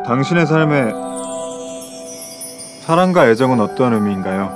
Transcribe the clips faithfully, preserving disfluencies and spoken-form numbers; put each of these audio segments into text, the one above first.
당신의 삶에 사랑과 애정은 어떠한 의미인가요?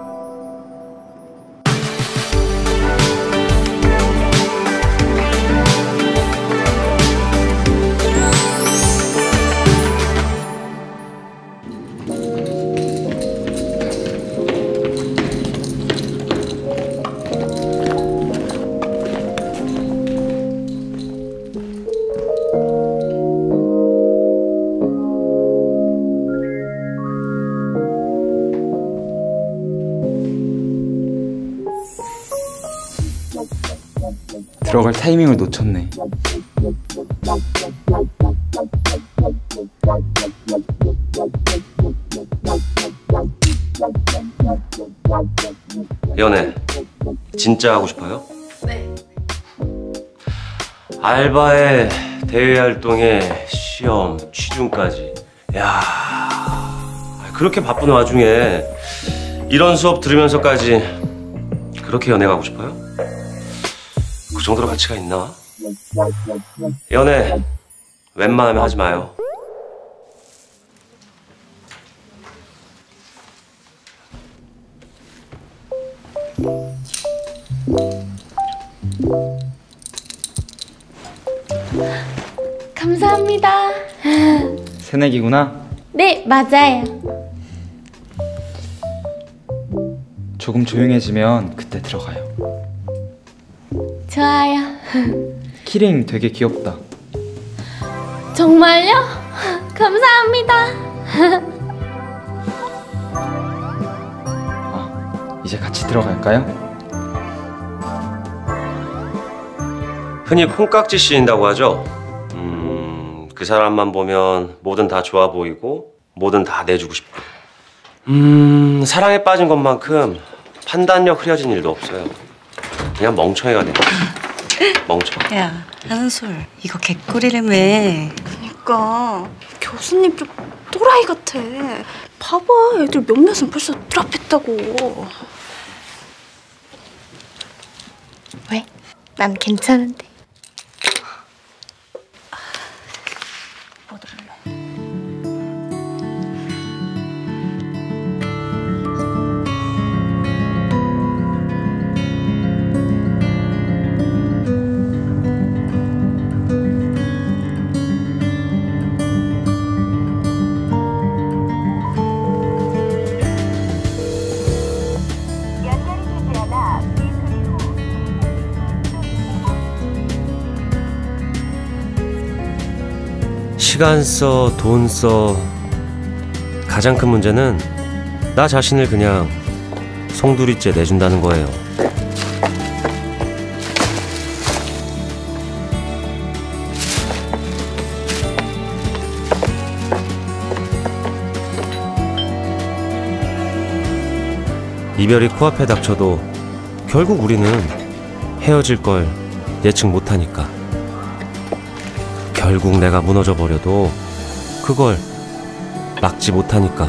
들어갈 타이밍을 놓쳤네. 연애 진짜 하고 싶어요? 네. 알바에 대외 활동에 시험, 취준까지. 야, 그렇게 바쁜 와중에 이런 수업 들으면서까지 그렇게 연애 가고 싶어요? 그 정도로 가치가 있나? 연애 웬만하면 하지 마요. 감사합니다. 새내기구나? 네, 맞아요. 조금 조용해지면 그때 들어가요. 좋아요. 키링 되게 귀엽다. 정말요? 감사합니다. 아, 이제 같이 들어갈까요? 흔히 콩깍지 씌인다고 하죠. 음, 그 사람만 보면 뭐든 다 좋아 보이고 뭐든 다 내주고 싶고. 음, 사랑에 빠진 것만큼 판단력 흐려진 일도 없어요. 그냥 멍청이가 돼. 멍청. 야, 한솔, 이거 개꿀이라며. 그니까 교수님 좀 또라이 같아. 봐봐, 애들 몇몇은 벌써 드랍했다고. 왜? 난 괜찮은데. 뭐 들을래? 시간 써, 돈 써. 가장 큰 문제는 나 자신을 그냥 송두리째 내준다는 거예요. 이별이 코앞에 닥쳐도 결국 우리는 헤어질 걸 예측 못하니까. 결국 내가 무너져 버려도 그걸 막지 못하니까.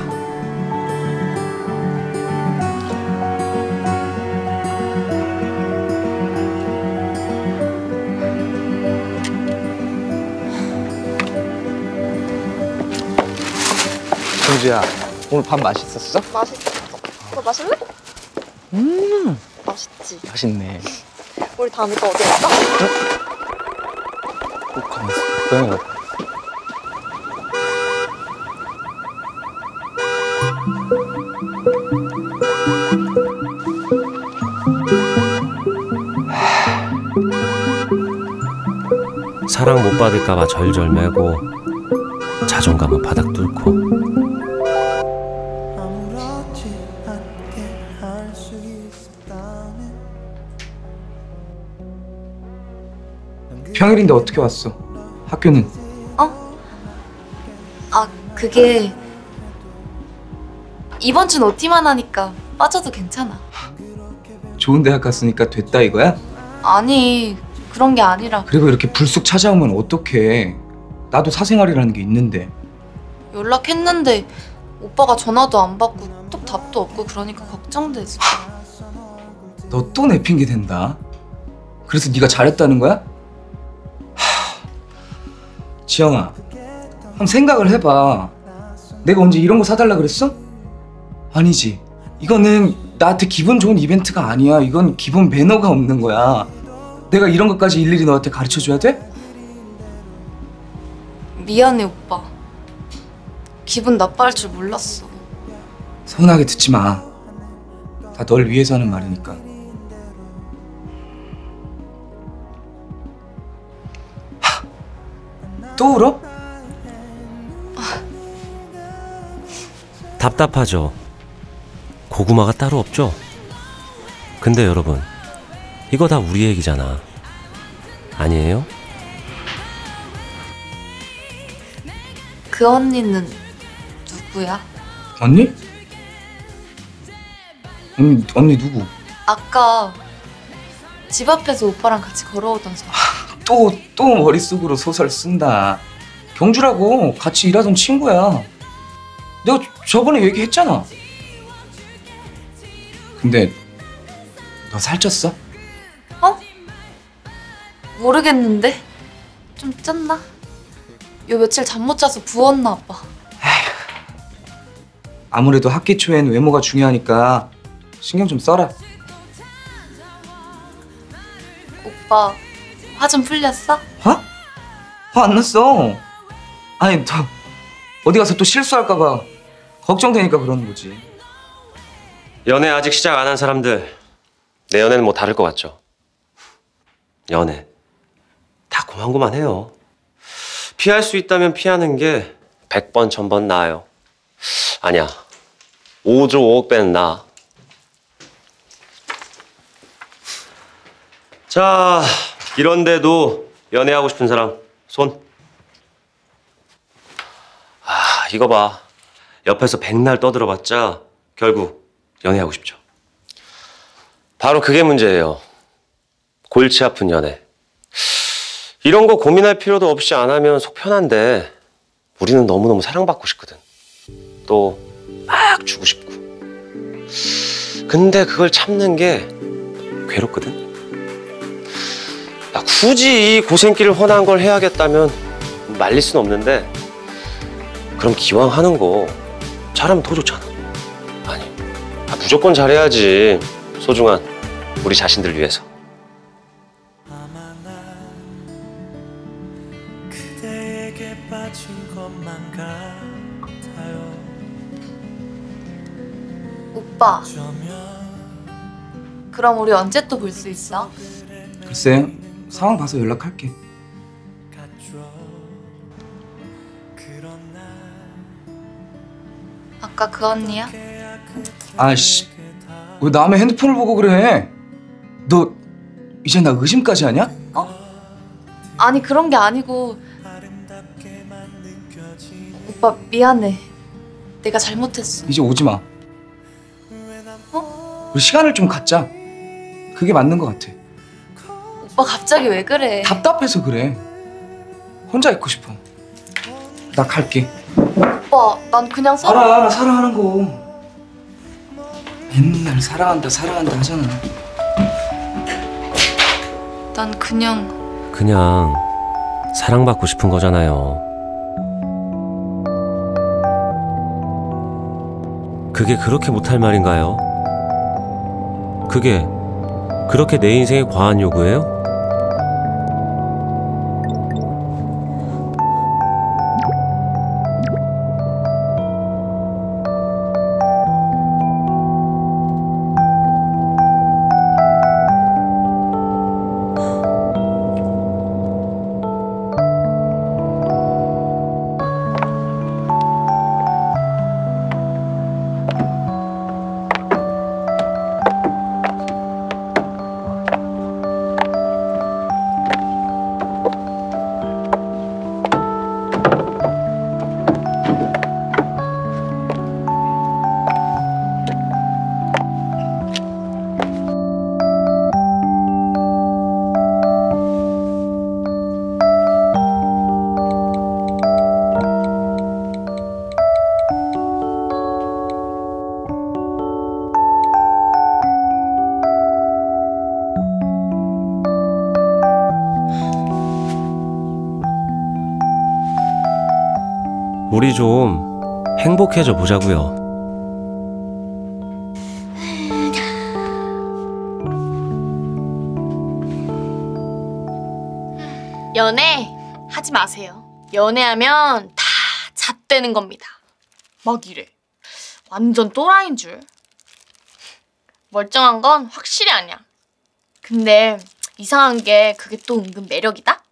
정주야, 오늘 밥 맛있었어? 맛있어. 너 마실래? 음, 맛있지. 맛있네. 우리 다음에 또 어디 갈까? 꼭 가면서 고양이 같아. 사랑 못 받을까봐 절절매고 자존감은 바닥 뚫고. 평일인데 어떻게 왔어? 학교는? 어? 아, 그게 이번 준 오티만 하니까 빠져도 괜찮아. 좋은 대학 갔으니까 됐다 이거야? 아니, 그런 게 아니라. 그리고 이렇게 불쑥 찾아오면 어떡해. 나도 사생활이라는 게 있는데. 연락했는데 오빠가 전화도 안 받고 또 답도 없고 그러니까 걱정돼서. 너 또 내 핑계 댄다. 그래서 네가 잘했다는 거야? 하... 지영아, 한번 생각을 해봐. 내가 언제 이런 거 사달라 그랬어? 아니지. 이거는 나한테 기분 좋은 이벤트가 아니야. 이건 기본 매너가 없는 거야. 내가 이런 것까지 일일이 너한테 가르쳐줘야 돼? 미안해 오빠. 기분 나빠할 줄 몰랐어. 서운하게 듣지 마. 다 널 위해서 하는 말이니까. 하, 또 울어? 답답하죠. 고구마가 따로 없죠. 근데 여러분, 이거 다 우리 얘기잖아. 아니에요? 그 언니는 누구야? 언니? 언니, 언니 누구? 아까 집 앞에서 오빠랑 같이 걸어오던 사람. 또, 또 머릿속으로 소설 쓴다. 경주라고 같이 일하던 친구야. 내가 저번에 얘기했잖아. 근데 너 살쪘어? 어? 모르겠는데? 좀 쪘나? 요 며칠 잠 못 자서 부었나 봐. 아무래도 학기 초엔 외모가 중요하니까 신경 좀 써라. 오빠 화 좀 풀렸어? 화? 화 안 났어. 아니 너 어디 가서 또 실수할까봐 걱정되니까 그러는 거지. 연애 아직 시작 안 한 사람들, 내 연애는 뭐 다를 것 같죠? 연애 다 고만고만해요. 피할 수 있다면 피하는 게 백 번, 천 번 나아요. 아니야, 오조 오억 배는 나아. 자, 이런데도 연애하고 싶은 사람 손. 아, 이거 봐. 옆에서 백날 떠들어봤자 결국 연애하고 싶죠. 바로 그게 문제예요. 골치 아픈 연애. 이런 거 고민할 필요도 없이 안 하면 속 편한데 우리는 너무너무 사랑받고 싶거든. 또 막 주고 싶고. 근데 그걸 참는 게 괴롭거든. 야, 굳이 이 고생길을 훤한 걸 해야겠다면 말릴 순 없는데, 그럼 기왕 하는 거 잘하면 더 좋잖아. 아니, 아, 무조건 잘해야지. 소중한 우리 자신들 위해서. 그대에게 빠진 것만 같아요. 오빠 그럼 우리 언제 또 볼 수 있어? 글쎄 상황 봐서 연락할게. 아까 그 언니야? 아씨 왜 남의 핸드폰을 보고 그래? 너 이제 나 의심까지 하냐? 아니 그런 게 아니고 오빠 미안해. 내가 잘못했어. 이제 오지 마. 어? 우리 시간을 좀 갖자. 그게 맞는 것 같아. 오빠 갑자기 왜 그래? 답답해서 그래. 혼자 있고 싶어. 나 갈게. 오빠 난 그냥 사 알아 알아 사랑하는 거. 맨날 사랑한다 사랑한다 하잖아. 난 그냥 그냥 사랑받고 싶은 거잖아요. 그게 그렇게 못할 말인가요? 그게 그렇게 내 인생에 과한 요구예요? 우리 좀 행복해져 보자고요. 연애 하지 마세요. 연애하면 다 잣되는 겁니다. 막 이래. 완전 또라이인 줄. 멀쩡한 건 확실히 아니야. 근데 이상한 게 그게 또 은근 매력이다?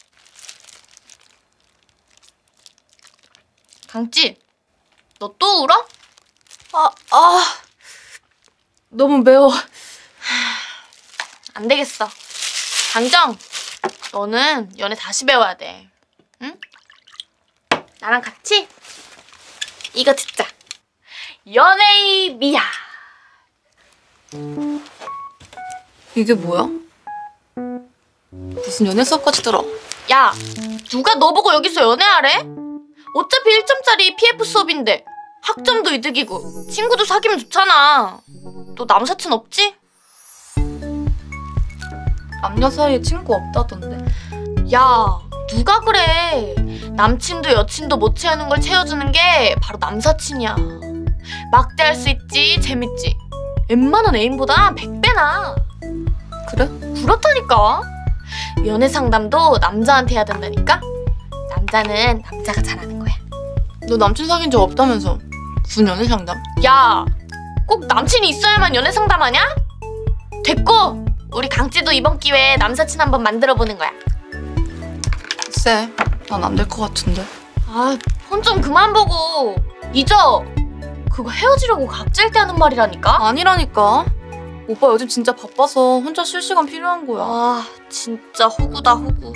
강찌, 너 또 울어? 아, 아, 너무 매워. 안 되겠어. 강정, 너는 연애 다시 배워야 돼. 응? 나랑 같이 이거 듣자. 연애의 미야. 이게 뭐야? 무슨 연애 수업까지 들어? 야, 누가 너 보고 여기서 연애하래? 어차피 일 점짜리 피에프 수업인데 학점도 이득이고 친구도 사귀면 좋잖아. 너 남사친 없지? 남녀 사이에 친구 없다던데. 야, 누가 그래. 남친도 여친도 못 채우는 걸 채워주는 게 바로 남사친이야. 막대할 수 있지. 재밌지. 웬만한 애인보다 백 배나. 그래? 그렇다니까. 연애 상담도 남자한테 해야 된다니까. 남자는 남자가 잘하는 거야. 너 남친 사귄 적 없다면서 무슨 연애 상담? 야, 꼭 남친이 있어야만 연애 상담하냐? 됐고, 우리 강찌도 이번 기회에 남사친 한번 만들어보는 거야. 글쎄, 난 안 될 것 같은데. 아, 폰 좀 그만 보고 잊어. 그거 헤어지려고 각질 때 하는 말이라니까? 아니라니까. 오빠 요즘 진짜 바빠서 혼자 쉴 시간 필요한 거야. 아, 진짜 호구다 호구.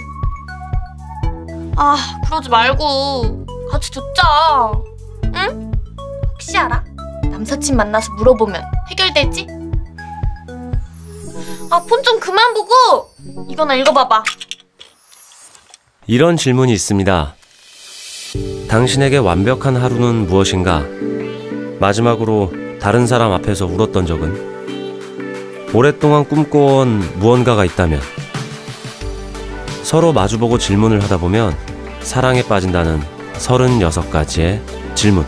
아, 그러지 말고 같이 듣자. 응? 혹시 알아? 남사친 만나서 물어보면 해결되지? 아, 폰 좀 그만 보고 이거나 읽어봐봐. 이런 질문이 있습니다. 당신에게 완벽한 하루는 무엇인가? 마지막으로 다른 사람 앞에서 울었던 적은? 오랫동안 꿈꿔온 무언가가 있다면? 서로 마주보고 질문을 하다 보면 사랑에 빠진다는 서른여섯 가지의 질문.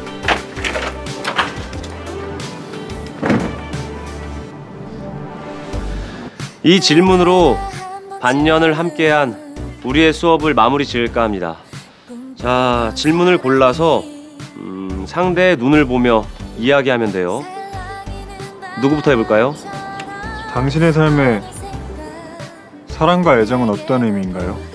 이 질문으로 반년을 함께한 우리의 수업을 마무리 지을까 합니다. 자, 질문을 골라서 음, 상대의 눈을 보며 이야기하면 돼요. 누구부터 해볼까요? 당신의 삶에 사랑과 애정은 어떤 의미인가요?